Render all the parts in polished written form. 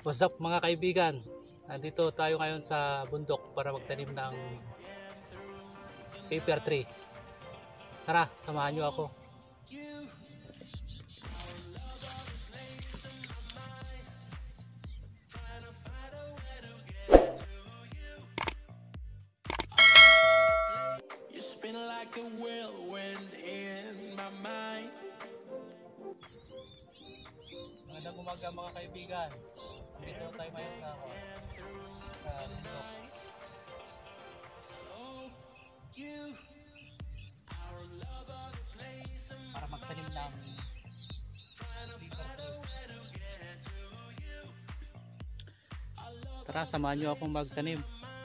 What's up mga kaibigan? Nandito tayo ngayon sa bundok para magtanim ng paper tree. Tara, samahan nyo ako. You spin like a whirlwind in my mind. Magandang umaga mga kaibigan. Nandito tayo ngayon sa bundok. Para magtanim ng paper tree. Tara, samahan nyo akong magtanim.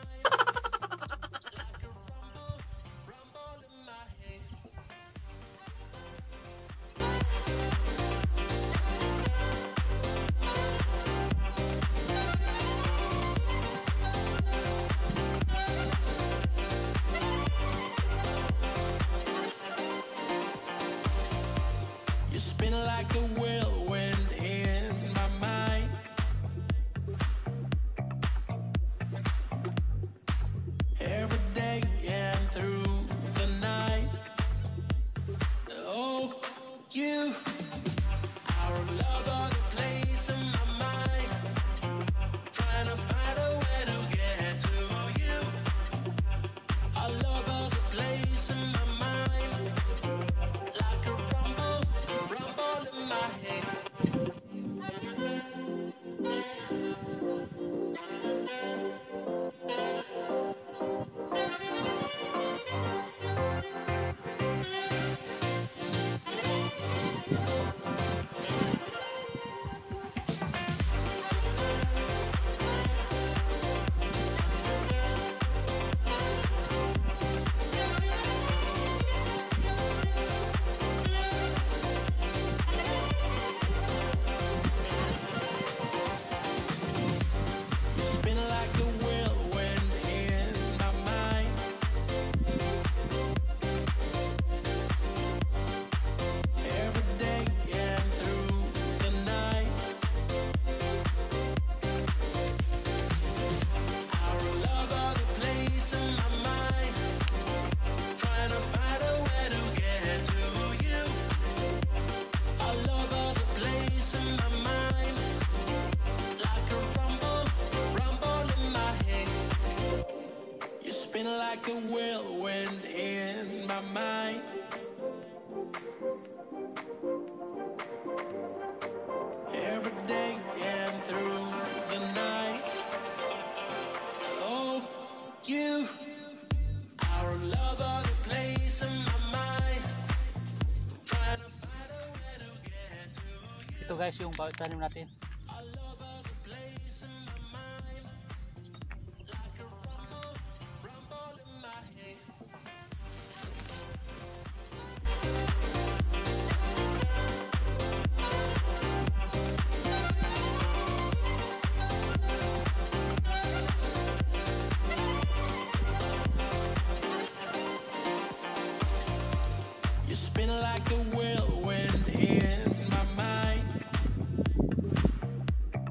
You spin like a whirlwind in my mind. Every day and through the night. Oh, you, our love of the place in my mind. Trying to find a way to get to you. Our love of the place in my mind. Like a rumble in my head. Spin like a whirlwind in my mind. Every day and through the night. Our love of the place in my mind. Trying to find a way to get to you. Our love of the place in my mind. Like a rumble in my head. You spin like a whirlwind in my mind. Every day and through the night. Oh, you, our love of the place in my mind. Trying to find a way to get to you. Ito guys yung bawat tanim natin. Our love of the place in my mind. Like a rumble in my head. You spin like a whirlwind in my mind.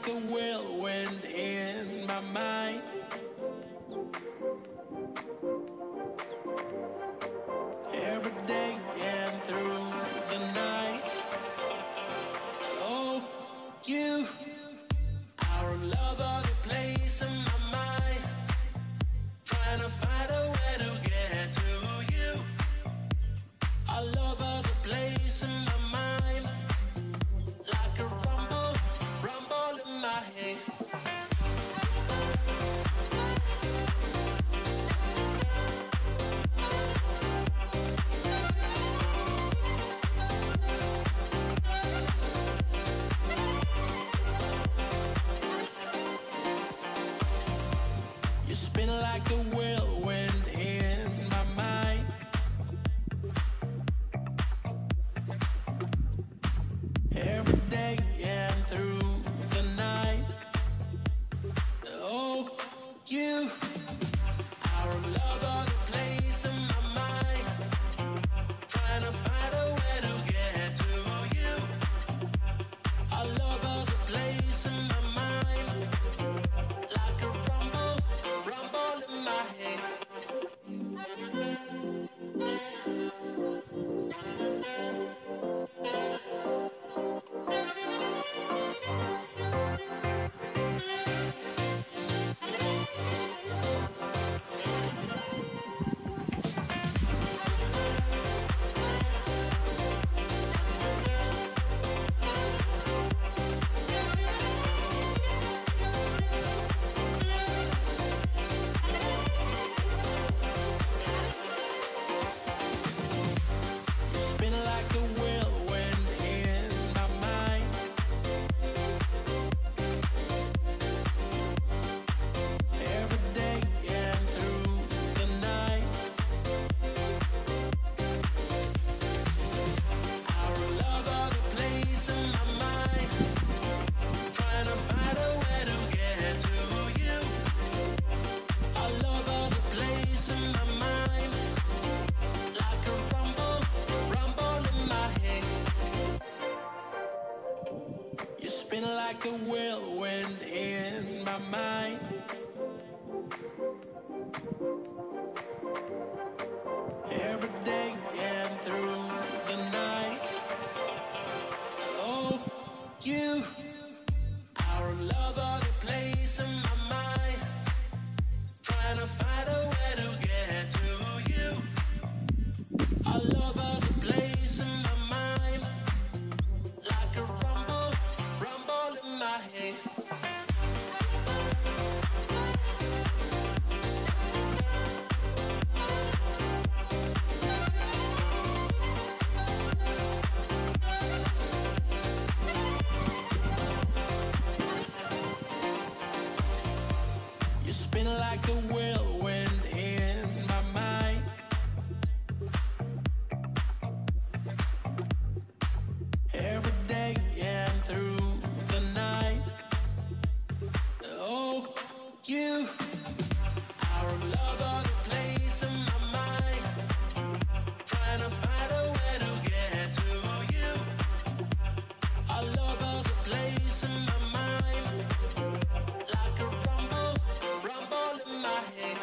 like a whirlwind in my mind. Every day and through the night. Oh, you are all over the place in my mind. Trying to find a way to get to you. All over the place in my mind. Like a rumble, rumble in my head. You spin like a whirlwind in my mind. Every day and through the night. Oh, you are all over the place in my mind. Trying to find a way to get to you. All over the place in my mind. Like a rumble, rumble in my head. Spin like a whirlwind in my mind. Every day and through the night. Our love of the place in my mind. Trying to find a way to get to you. Our love of the place in my mind. Like a rumble, rumble in my head. You spin like a whirlwind in my mind. Every day and through the night. Oh, you are all over the place in my mind. Trying to find a way to get to you. All over the place in my mind. Like a rumble, rumble in my head. You spin like a whirlwind in my mind. Every day and through the night. Oh, you are all over the place in my mind. Trying to find a way to get to you. All over the place in my mind. Like a rumble, rumble in my head.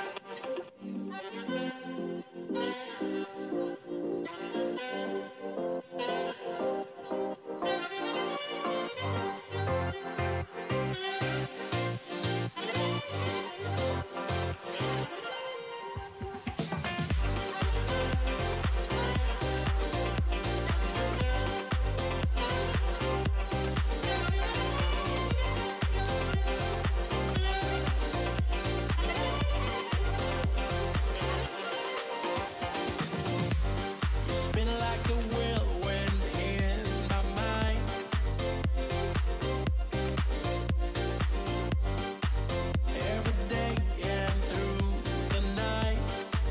Spin like a whirlwind in my mind. Every day and through the night.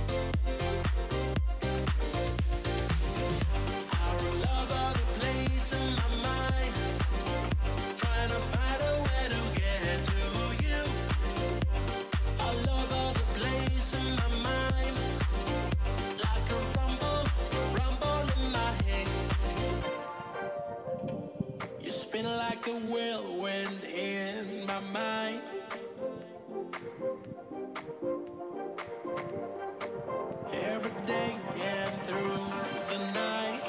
Our love of the place in my mind. Trying to find a way to get to you. Our love of the place in my mind. Like a rumble, rumble in my head. You spin like a whirlwind in my mind. Every day and through the night.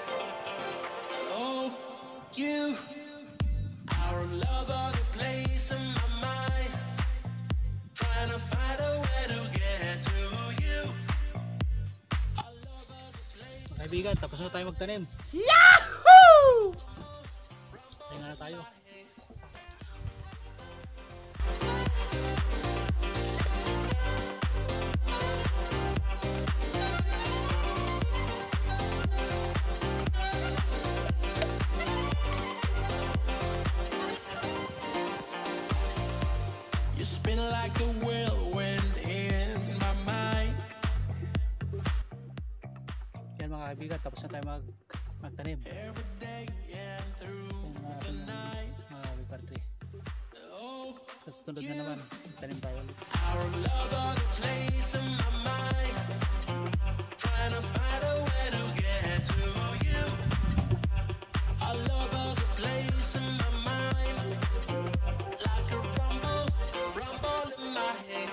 Oh, you are a lover, the place in my mind. Trying to find a way to get to you. Mga kaibigan, tapos na tayo magtanim. Yahoo! Tingnan na tayo. You spin like a whirlwind in my mind. Yan mga kaibigan, tapos na tayo magtanim. Every day and through Yung the night. mga Weaver tree. Oh, Tapos sunod na naman, tanim tayo ulit. our love of the place in my mind. Trying to find a way to get to you. Our love of the place in my mind. Like a rumble in my head.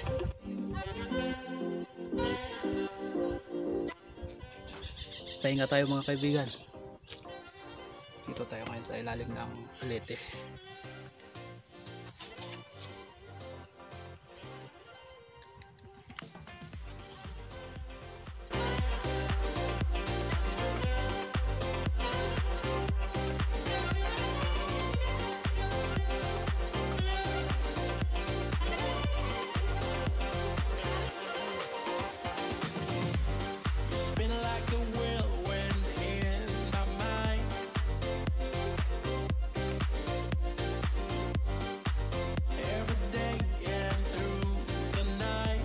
Pahinga tayo mga kaibigan. Dito tayo ngayon sa ilalim ng alete. Spin like a whirlwind in my mind. Every day and through the night.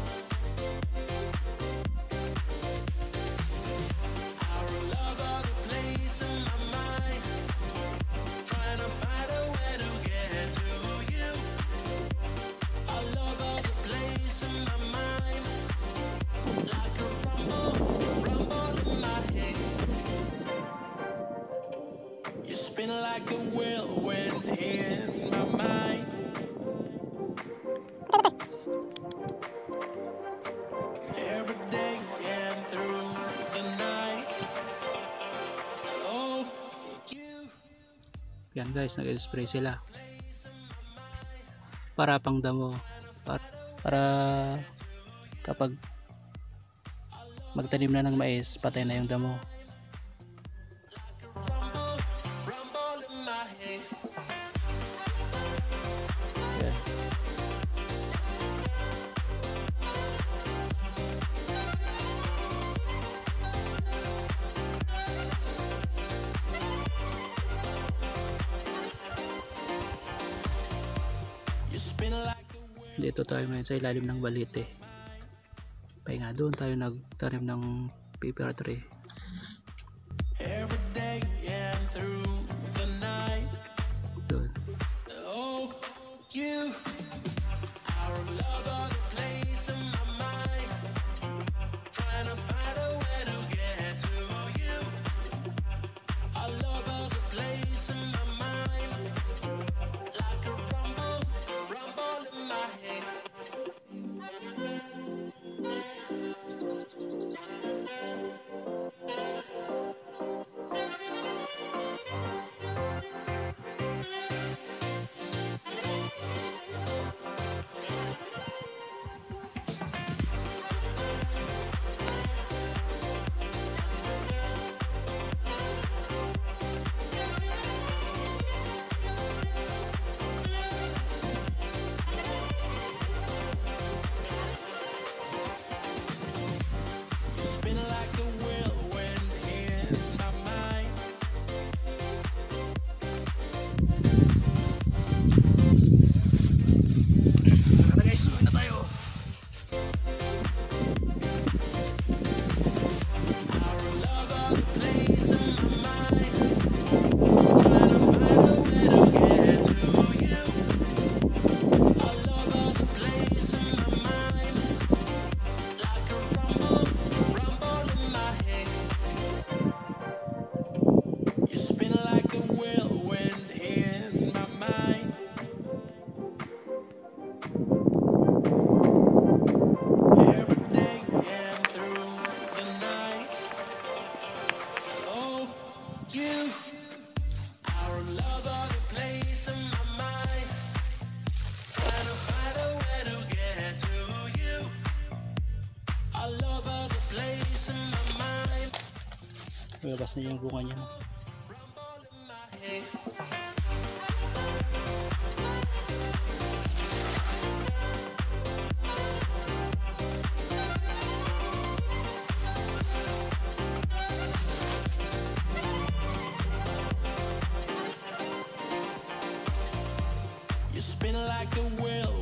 Our love of the place in my mind. Trying to find a way to get to you. Our love of the place in my mind. Like a rumble in my head. You spin like a whirlwind in my mind. Every day and through the night. Oh, you. Yan guys, nag-spray sila. Para pang damo. Para kapag magtanim na ng mais, patay na yung damo. Rumble in my head. Yan. You spin like a Dito tayo ngayon sa ilalim ng balite. Pahinga, doon tayo nagtanim ng paper tree. every day and through the night. Doon. Oh, you. Our love of the place in my mind. Trying to find a way to get to you. Our love of the place in my mind. Like a rumble in my head. love of the place in my mind. Trying to find a way to get to you. I love of the place in my mind. Labas na yung bunga niya. Hey. You spin like a wheel